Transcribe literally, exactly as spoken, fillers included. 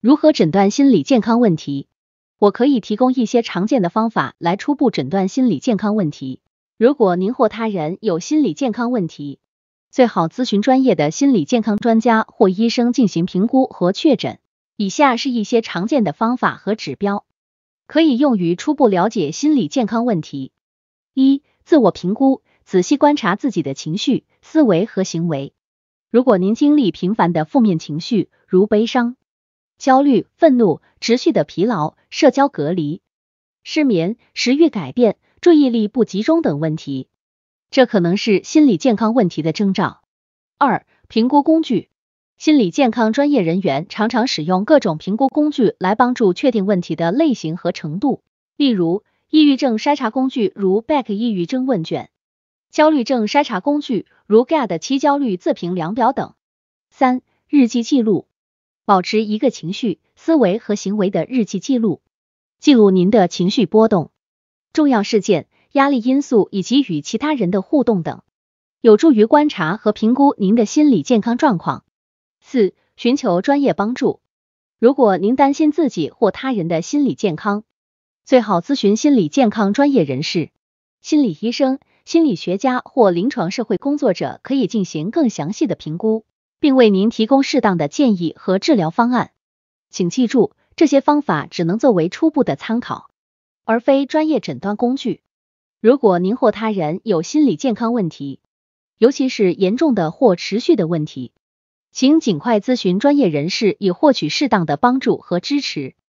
如何诊断心理健康问题？我可以提供一些常见的方法来初步诊断心理健康问题。如果您或他人有心理健康问题，最好咨询专业的心理健康专家或医生进行评估和确诊。以下是一些常见的方法和指标，可以用于初步了解心理健康问题。一、自我评估，仔细观察自己的情绪、思维和行为。如果您经历频繁的负面情绪，如悲伤、焦虑、愤怒、持续的疲劳、社交隔离、失眠、食欲改变、注意力不集中等问题，这可能是心理健康问题的征兆。二、评估工具。心理健康专业人员常常使用各种评估工具来帮助确定问题的类型和程度，例如抑郁症筛查工具如 B A C 抑郁症问卷，焦虑症筛查工具如 G A D 七焦虑自评量表等。三、日记记录。保持一个情绪、思维和行为的日记记录，记录您的情绪波动、重要事件、压力因素以及与其他人的互动等，有助于观察和评估您的心理健康状况。四、寻求专业帮助。如果您担心自己或他人的心理健康，最好咨询心理健康专业人士，心理医生、心理学家或临床社会工作者可以进行更详细的评估，并为您提供适当的建议和治疗方案。请记住，这些方法只能作为初步的参考，而非专业诊断工具。如果您或他人有心理健康问题，尤其是严重的或持续的问题，请尽快咨询专业人士以获取适当的帮助和支持。